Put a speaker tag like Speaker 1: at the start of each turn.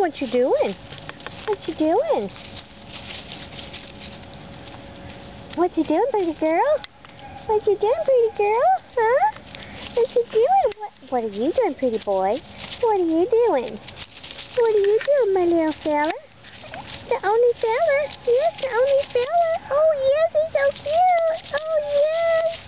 Speaker 1: what you doing? What you doing? What you doing, pretty girl? What you doing, pretty girl? Huh? What you doing? What are you doing, pretty boy? What are you doing? What are you doing, my little fella? The only fella? Yes, the only fella. Oh, yes, he's so cute. Oh, yes.